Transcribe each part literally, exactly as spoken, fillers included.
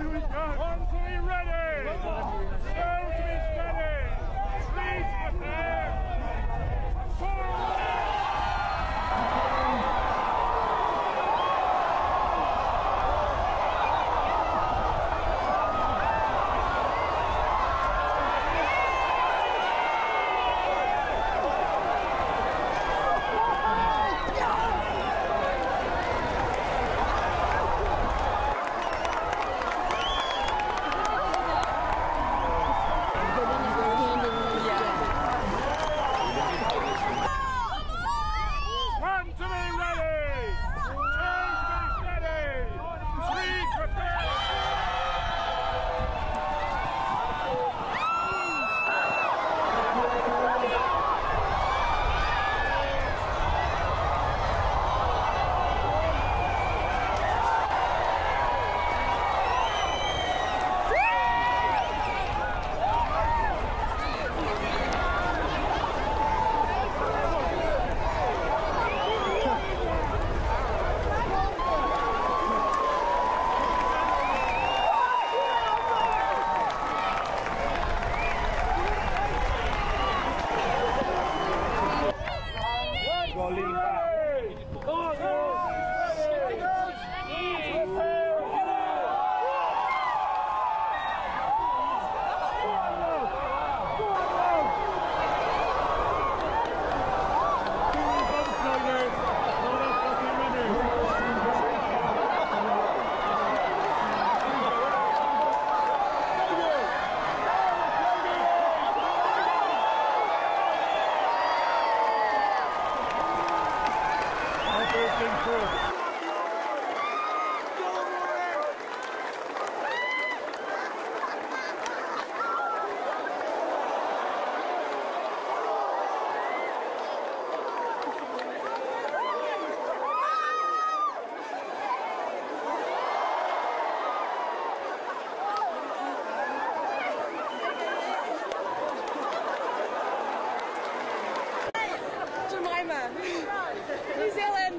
New Zealand.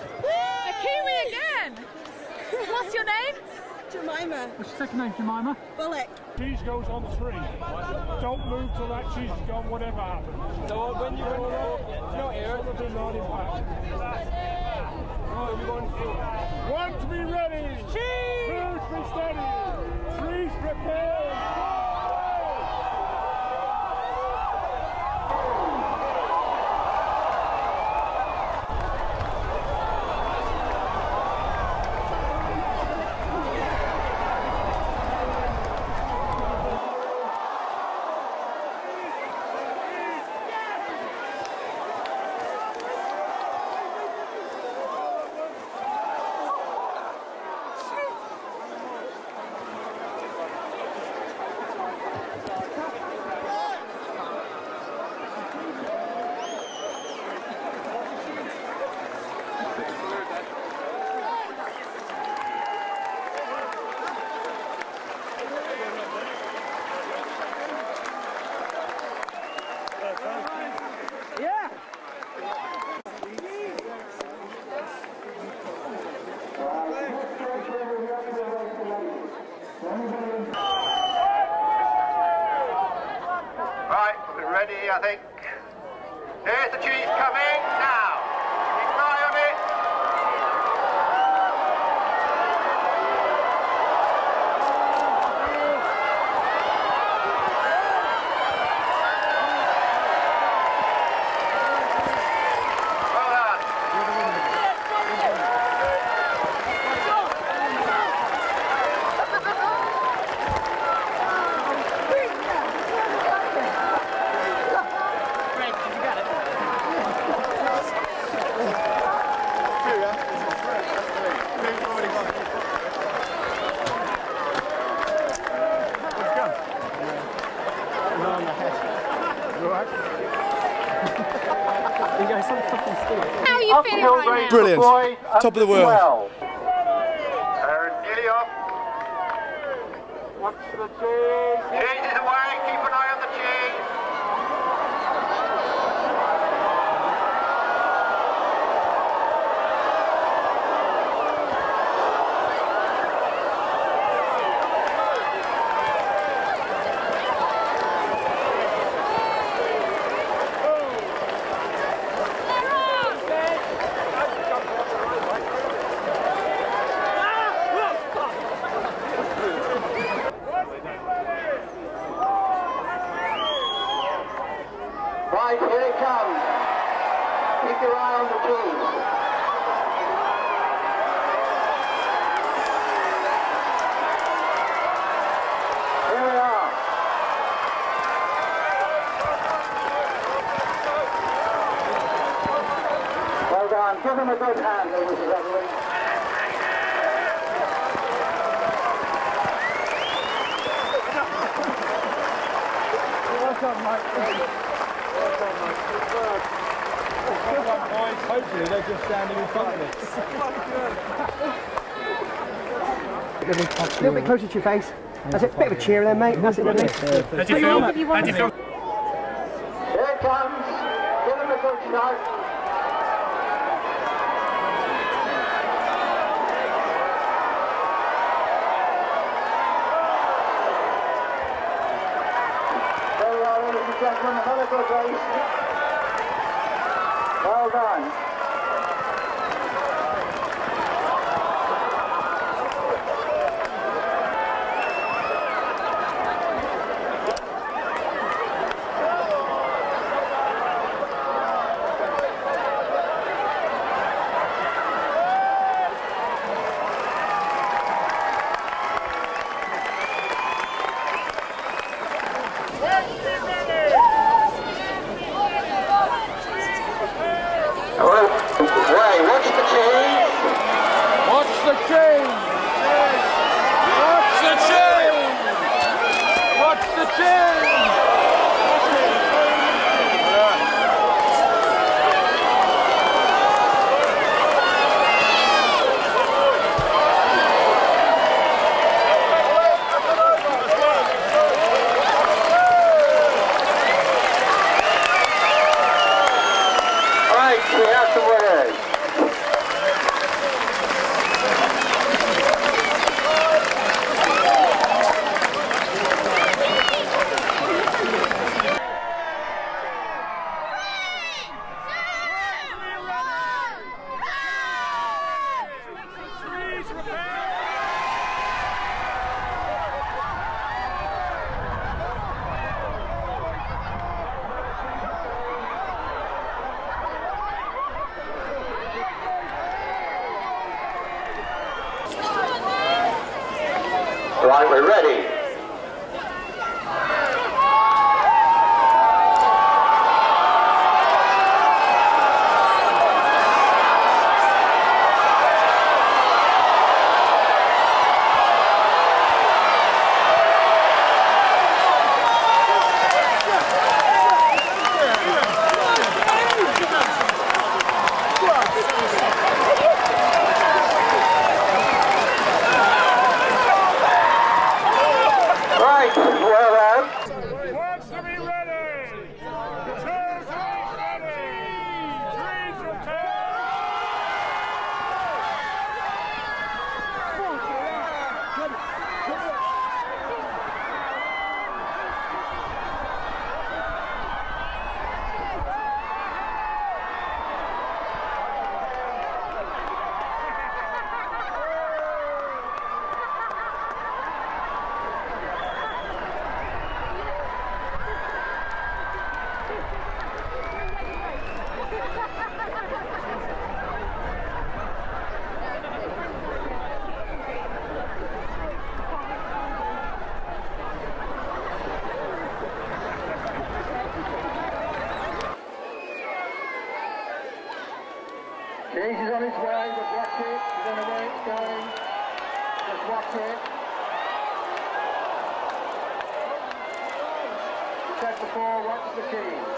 A Kiwi again. What's your name? Jemima. What's your second name, Jemima? Bullock. Cheese goes on three. Don't move till that cheese is gone, whatever happens. So when you go along, it's not here. It's not impact. No, you're going through. One to be ready. Cheese. Two to be steady. Three prepared. Right, we're ready, I think. Here's the cheese coming now. Keep an eye on it. Well done. How are you feeling right now? Brilliant. Top of the world. Well. They're nearly off. Watch the cheese. Cheese is away. Keep an eye on the cheese. it comes. Keep your eye on the cheese. Here we are. Well done. Give them a good hand, ladies and gentlemen. Well done, mate. Well done, mate. Good work. Boys, hopefully they're just standing in front of me. A little bit closer to your face. That's it. Bit of a cheer then, mate. That's it, lovely. How do you feel? How do you feel? Here it comes. Give them a good shot. There we are, ladies and gentlemen. Another good race. Well done. Right, we're ready. Cheese is on its way, but watch it. You don't know where it's going. Just watch it. Said before, watch the cheese.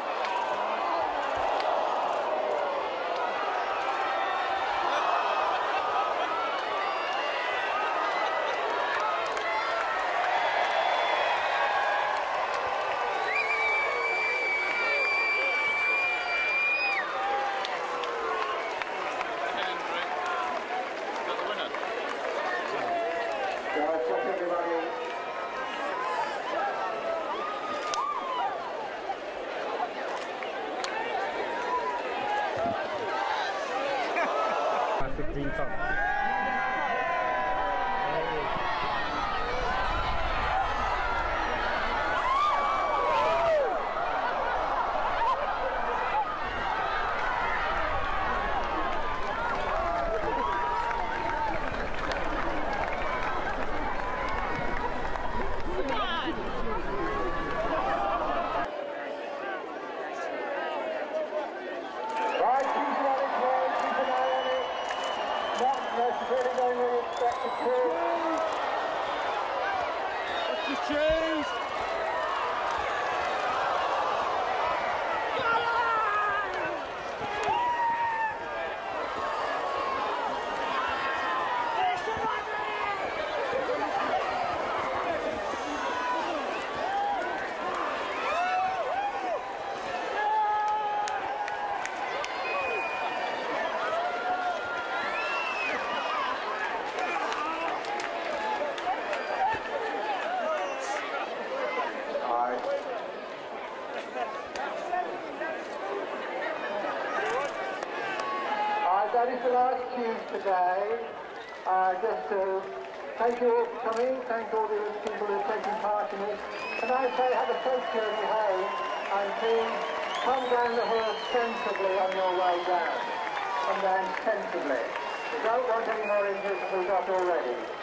Green cup. cheese! That is the last tune today. Uh, just to thank you all for coming, thank all the people who are taking part in it. And I say have a safe journey home and please come down the hill sensibly on your way down. Come down sensibly. We don't want any more injuries than we've got already.